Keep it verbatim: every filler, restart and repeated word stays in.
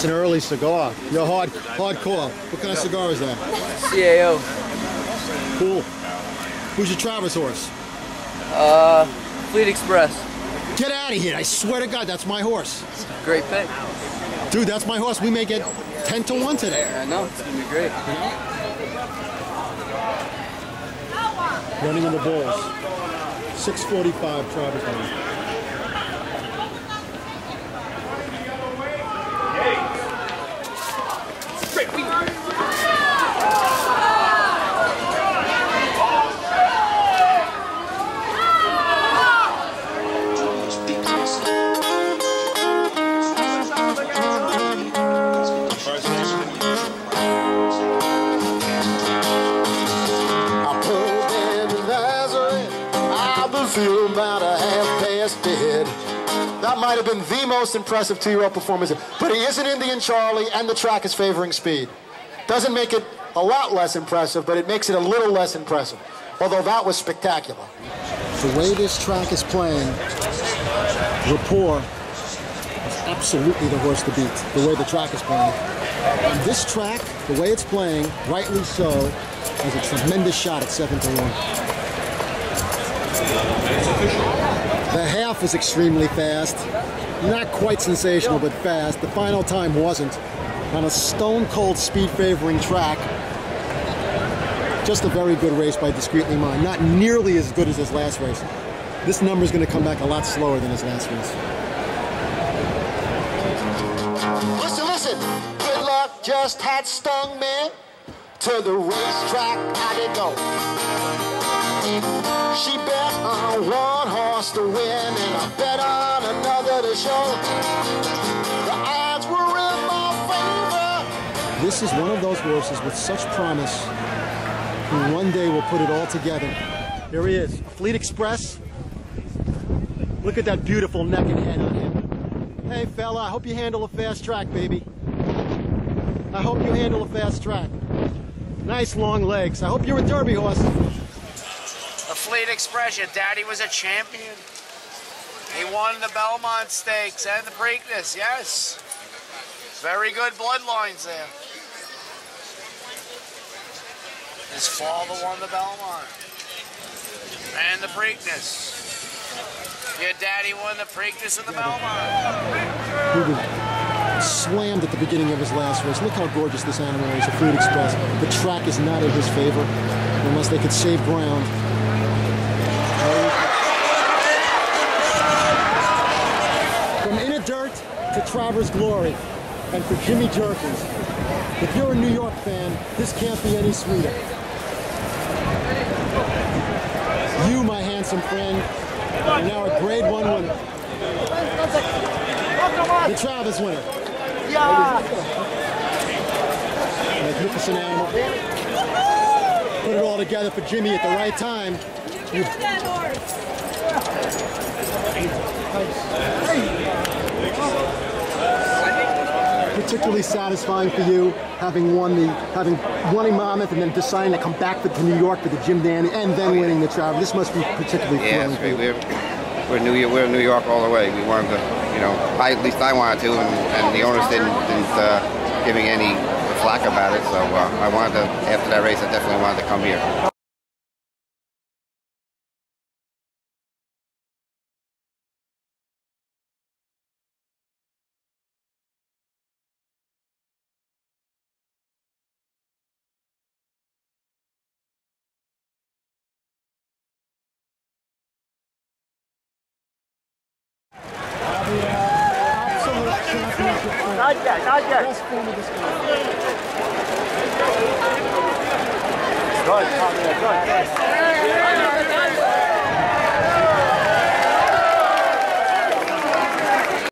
That's an early cigar. You're hard, hardcore. What kind of cigar is that? C A O. Cool. Who's your Travers horse? Uh, Fleet Express. Get out of here! I swear to God, that's my horse. Great pick. Dude, that's my horse. We may get ten to one today. I know, it's gonna be great. Running in the Bulls. six forty-five Travers money. Feel about a half past dead. That might have been the most impressive two-year-old performance, but he is an Indian Charlie, and the track is favoring speed. Doesn't make it a lot less impressive, but it makes it a little less impressive. Although that was spectacular. The way this track is playing, Rapport is absolutely the horse to beat. The way the track is playing. And this track, the way it's playing, rightly so, has a tremendous shot at seven to one. The half was extremely fast. Not quite sensational, but fast. The final time wasn't. On a stone-cold speed-favoring track. Just a very good race by Discreetly Mine. Not nearly as good as his last race. This number's going to come back a lot slower than his last race. Listen, listen. Good luck just had stung me. To the racetrack I did go. She bet on one horse to win, and I bet on another to show. The odds were in my favor. This is one of those horses with such promise who one day will put it all together. Here he is, Fleet Express. Look at that beautiful neck and head on him. Hey fella, I hope you handle a fast track, baby. I hope you handle a fast track. Nice long legs. I hope you're a Derby horse. The Fleet Express, your daddy was a champion. He won the Belmont Stakes and the Preakness, yes. Very good bloodlines there. His father won the Belmont and the Preakness. Your daddy won the Preakness and the Belmont. He was slammed at the beginning of his last race. Look how gorgeous this animal is, the Fleet Express. The track is not in his favor unless they could save ground. From Inner Dirt to Travers Glory, and for Jimmy Jerkins. If you're a New York fan, this can't be any sweeter. You, my handsome friend, are now a grade one winner. The Travers winner. Yeah. Magnificent animal. Put it all together for Jimmy at the right time. You... Particularly satisfying for you, having won the, having won in Monmouth and then deciding to come back to New York for the Jim Dandy and then oh, yeah. winning the Travers. This must be particularly yeah, thrilling. Yeah, we're, we're New York. We're New York all the way. We wanted to, you know, I, at least I wanted to, and, and the owners didn't didn't uh, give me any flack about it. So uh, I wanted to. After that race, I definitely wanted to come here. Not yet, not yet. Best form of this game. Good, good, good.